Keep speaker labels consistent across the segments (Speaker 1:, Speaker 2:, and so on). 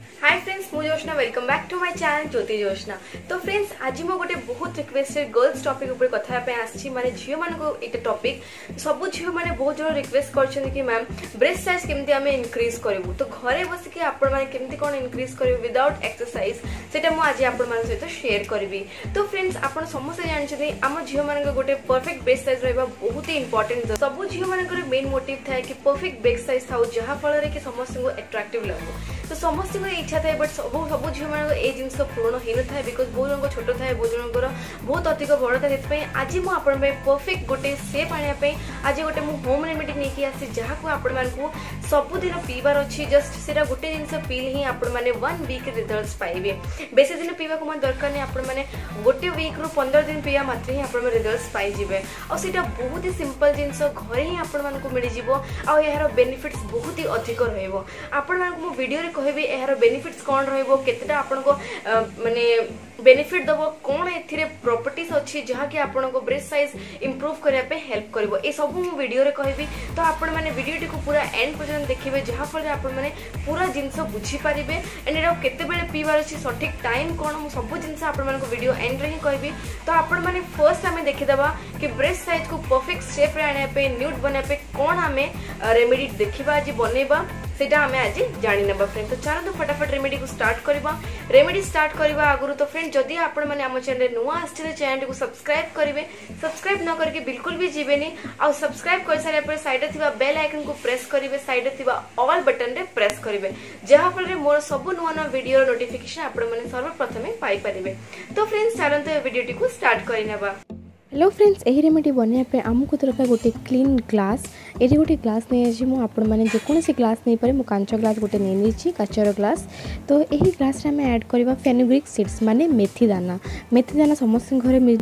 Speaker 1: हाय friends, मु Joshna welcome back to my channel Jyoti Joshna. तो friends, आज मो गोटे बहुत रिक्वेस्टेड गर्ल्स टॉपिक ऊपर कथा पे आछि माने झियो मान को एटा टॉपिक सब झियो माने बहुत जण रिक्वेस्ट करछन कि मैम ब्रेस्ट साइज केमती हमें इंक्रीज करबू। तो घरे बस के आपण माने केमती कोन इंक्रीज करबू विदाउट एक्सरसाइज सेटा मु आज आपण मान सहित शेयर करबी। तो फ्रेंड्स, आपण समस्त जानछथि हम झियो मान को गोटे परफेक्ट ब्रेस्ट साइज रहबा बहुत ही इंपोर्टेंट। सब झियो मान को मेन मोटिव थाए कि परफेक्ट ब्रेस्ट साइज थाउ जहा फल रे कि समस्त को अट्रैक्टिव लागो। तो समस्त को इच्छा थाए बट सब झील मान ये जिन पूर्ण हो न था बिकज बहुत जन छोट थाए बहुत जनकर बहुत अधिक बड़ था। आज मुझे परफेक्ट गोटे सेप आने आज गोटे होम रेमेडी नहीं आसी जहाँ आपण को सबुदिन पीबार अच्छी। जस्ट से गोटे जिन पील ही आपण मैंने 1 वीक रिजल्ट्स पाइबे। बेसी दिन पीवा को दरकार नहीं, आपण मैंने गोटे वीक रु 15 दिन पीवा मात्र ही आपण रिजल्ट्स पाइबे। और बहुत ही सिंपल जिनस घरे ही आपण को मिल जाव। यार बेनिफिट्स बहुत ही अधिक रहा। वीडियो कहबी यार बेनिफिट्स कौन रहिबो, केतेटा आपन को माने बेनिफिट दबो, कौन एथिरे प्रॉपर्टीज अच्छी जहाँ कि आपन को ब्रेस्ट साइज इंप्रूव करने पे हेल्प करिवो। ए सब मु वीडियो रे कहबी। तो आपण माने वीडियो टी को पूरा एंड पर्यंत देखिबे जहाँ फल आपण माने पूरा जिंस बुझी पारिबे। एंड एटा केते बेले पीबार अछि, सठिक टाइम कोन, मु सब जिंस आपण माने को वीडियो एंड रे ही कहबी। तो आपण माने फर्स्ट हमें देखि दबा कि ब्रेस्ट साइज को परफेक्ट शेप रे आने पे न्यूड बने पे कौन हमें रेमेडी देखिबा आज बनेबा सेटा हमें आज जानि नेबा। फ्रेंड, तो चलो फटाफट रेमेडी को स्टार्ट करबा। रेमेडी स्टार्ट करबा आगुरु तो फ्रेंड जदि आपण माने हम चैनल नुआ आस्थिले चैनल को सब्सक्राइब करिवे। सब्सक्राइब न करके बिल्कुल भी जीवेनी। आ सब्सक्राइब कर सारे पर साइड रे थिबा बेल आइकन को प्रेस करिवे, साइड रे थिबा ऑल बटन रे प्रेस करिवे जहां फल रे मोर सब नुआ नुआ वीडियो नोटिफिकेशन आपण माने सर्वप्रथमे पाई परिवे। तो फ्रेंड्स, चलो तो वीडियो को स्टार्ट करि नेबा।
Speaker 2: हेलो फ्रेंड्स, यही रेमेडी बनवाई आमको दरकार गोटे क्लीन ग्लास। ये गोटे ग्लास नहीं आपण मैंने जेकोसी ग्लास नहीं पारे, कांच ग्लास गोटे नहीं काचर ग्लास। तो यही ग्लास आम ऐड करवा फेनुग्रिक सीड्स माने मेथी दाना। मेथी दाना समस्त घर मिल।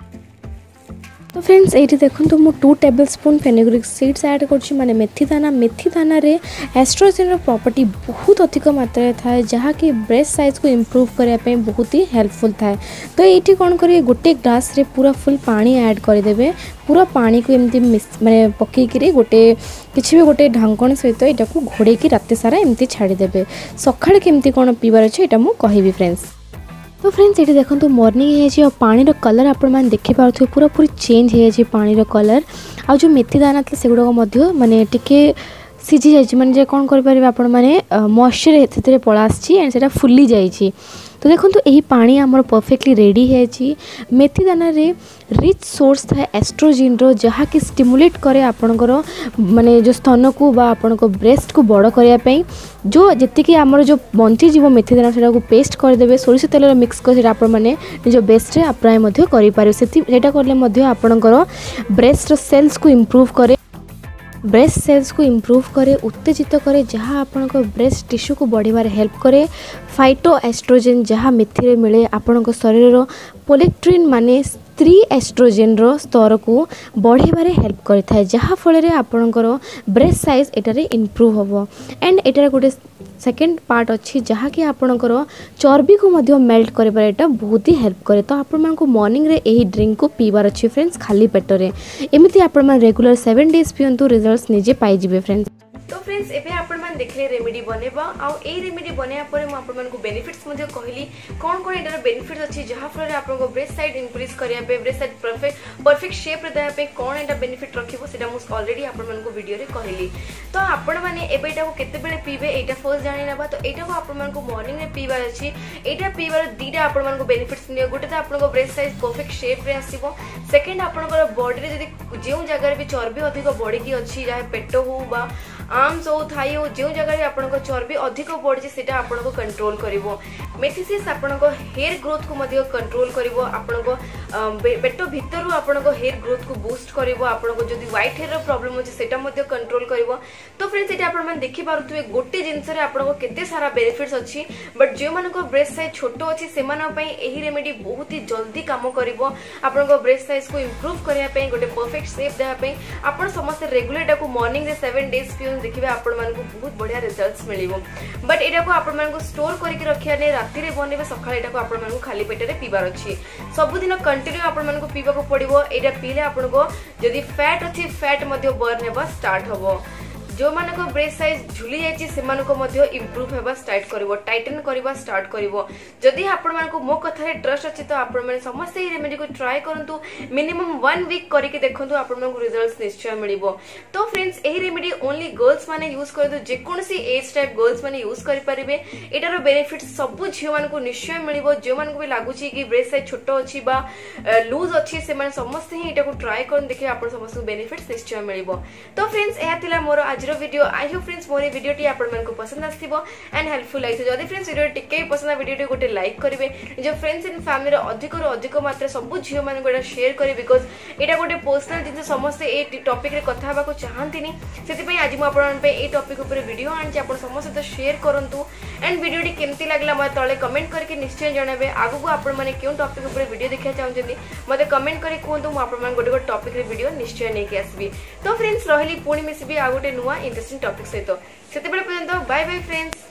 Speaker 2: तो फ्रेंड्स, ये देखो मु 2 टेबलस्पून फेनुग्रिक सीड्स ऐड कर माने मेथी दाना रे एस्ट्रोजेन प्रॉपर्टी बहुत अधिक मात्रा थाए जहाँ कि ब्रेस्ट साइज को इम्प्रूव करने बहुत ही हेल्पफुल थाए। तो ये कौन करेंगे गोटे ग्लास रे पूरा फुल पानी ऐड करदे। पूरा पानी को एमती माने पकईकि गोटे किसी भी गोटे ढांकण सहित यहाँ को घोड़े रात सारा एमती छाड़ीदे। सकाଳେ केमती कौन पीबार अच्छे यहाँ मुझे कहबी फ्रेंड्स। तो फ्रेंड्स, ये देखो मॉर्निंग है पानी कलर आपण मैंने देखिपे पूरा पूरी चेंज हो पानी कलर। आ जो मेथी दाना था से गुड़ाक माने टिके सीझी जाइए माने कौन करें आपण मैंने मॉइस्चर से पड़ा आसी से फुली जाइए। तो देखो यही पानी आमर परफेक्टली रेडी है। मेथी दाना रे रिच सोर्स था एस्ट्रोजेन रो जहाँ कि स्टिमुलेट करे आपणकर माने जो स्तन को बा आपण को ब्रेस्ट को बड़ करने जो जी आमर जो बंची जीव मेथी दाना से पेस्ट करदे। सोरिष तेल मिक्स कर आपण मैंने निज बेस्ट अप्लाय करें सेटा कले आपणकर ब्रेस्ट सेल्स को इम्प्रूव करे, ब्रेस्ट सेल्स को इम्प्रूव करे, उत्तेजित करे जहाँ आपण ब्रेस्ट टिश्यू को बढ़िबार हेल्प करे। फाइटो एस्ट्रोजेन जहाँ मेथी रे मिले आपण शरीर पोलेक्ट्रिन माने स्त्री एस्ट्रोजेन रो स्तर को बढ़ाइबार हेल्प करता है जहाँ फल आपणकर ब्रेस्ट साइज एटारे इम्प्रूव हम। एंड एटार गोटे सेकेंड पार्ट अच्छी जहाँ कि आपणकर चर्बी को मध्य मेल्ट कर एटा बहुत ही हेल्प करे। तो आपण को मॉर्निंग रे यही ड्रिंक को पीबार अच्छी फ्रेंड्स खाली पेटरे। एमती आपण रेगुलर 7 डेज पियंतु रिजल्ट्स निजे पाइबे फ्रेंड्स।
Speaker 1: तो फ्रेंड्स, एबे आपण मान देखले रेमेडी बनेबा। आ ए रेमेडी बनेया परे म आपण मान को बेनिफिट्स मध्ये कहली कोन कोन एटार बेनिफिट्स अछि जहाँ फल आपण को ब्रेस्ट साइज इंक्रीज करिया पे, ब्रेस्ट साइज परफेक्ट शेप रे देया पे कोन एटा बेनिफिट रखिबो सेटा मु ऑलरेडी आपण मान को वीडियो रे कहली। तो आपण माने एबे एटा को केते बेले पीबे एटा फर्स्ट जानि नेबा। तो एटा को आपण मान को मॉर्निंग रे पीबार अछि। एटा पीबार दीटा आपण मान को बेनिफिट्स नियो। गोटे तो आपण को ब्रेस्ट साइज परफेक्ट शेप रे आसीबो। सेकंड आपण को बॉडी रे जदी जेउ जगह रे भी चर्बी अधिक बॉडी की अछि जाहे पेट हो बा आर्म्स हो थाई हो जो जगह आपण को चर्बी अधिक बढ़ी से आपण को कंट्रोल करिवो। मेथिसिस आपण को हेयर ग्रोथ को मध्य कंट्रोल करिवो। आपण को पेट भीतर आपण को हेयर ग्रोथ को बूस्ट करिवो। आपण को जदी व्हाइट हेयर रो प्रॉब्लम होची सेटा मध्य कंट्रोल करिवो। तो फ्रेंड्स, एटा आपण मन देखि पारुथुवे गोटे जिंस रे आपण को केते सारा बेनिफिट्स अछि। बट जे मान को ब्रेस्ट साइज छोटो अछि सेमाना पई एही रेमेडी बहुत ही जल्दी काम करिवो। आपण को ब्रेस्ट साइज को इंप्रूव करिया पई गोटे परफेक्ट शेप देहा पई आपण समस्त रेगुलर एटा को मॉर्निंग रे 7 डेज पियो देखिबे आपण मान को बहुत बढ़िया रिजल्ट्स मिलिवो। बट एटा को आपण मान को स्टोर करके रखिया ने राती रे बनेबे सकाळे एटा को आपण मान को खाली पेट रे पीबार अछि। सब दिन कंटिन्यू आपण मान को पीबा को पड़िवो। एटा पीले आपण को जदी फैट अछि फैट मध्ये बर्न हेबा स्टार्ट हबो। जो मानको ब्रेस्ट साइज झुली जाइछि सेमानको मध्ये इंप्रूव हेबा स्टार्ट करबो, टाइटन करबा स्टार्ट करबो। जदि आपण मानको मो कथा रे ट्रस्ट अछि तो आपण माने समस्त ए रेमेडी को ट्राई करंतु, मिनिमम 1 वीक करके देखंतु, आपण मानको रिजल्ट्स निश्चय मिलिबो। तो फ्रेंड्स एही रेमेडी ओनली गर्ल्स माने यूज करदु, जे कोनसी एज टाइप गर्ल्स माने यूज करि परिबे। एटार बेनिफिट सब झियो मानको निश्चय मिलिबो। जो मानको भी लागुछि कि ब्रेस्ट साइज छोटो अछि बा लूज अछि, से माने समस्त ही एटा को ट्राई करन, देखि आपण समस्त बेनिफिट्स निश्चय मिलिबो। तो फ्रेंड्स एहा थिला मोर आजरो वीडियो। आई होप फ्रेंड्स मोर वीडियोटी आपण मानको पसंद आस्थिबो एंड हेल्पफुल लागिथि। जदि फ्रेंड्स वीडियो टिके पसंद वीडियोटी गोटे लाइक करिवे, जो फ्रेंड्स एंड फैमिली रे अधिक रु अधिक मात्रा सब झियो माने गोटा शेयर करिवे, बिकॉज़ एटा गोटे पर्सनल जिंस समस्त ए टॉपिक रे कथा हबा को चाहंतिनी। सेति पई आज मु आपण पे ए टॉपिक ऊपर वीडियो आनछि, आपण समस्त सहित शेयर करंतु एंड वीडियोटी केमति लागला मते तळे कमेंट करके निश्चय जणाबे। आगु को आपण माने केउ टॉपिक ऊपर वीडियो देखिया चाहउछन्ती मते कमेंट करी कहंतु, मु आपण माने गोटे टॉपिक रे वीडियो निश्चय नै के आसबी। तो फ्रेंड्स रहिली पुणी मिसिबी आ गोटे नुवा इंटरेस्टिंग टॉपिक सहित। सेते बेले पर्यंत बाय बाय फ्रेंड्स।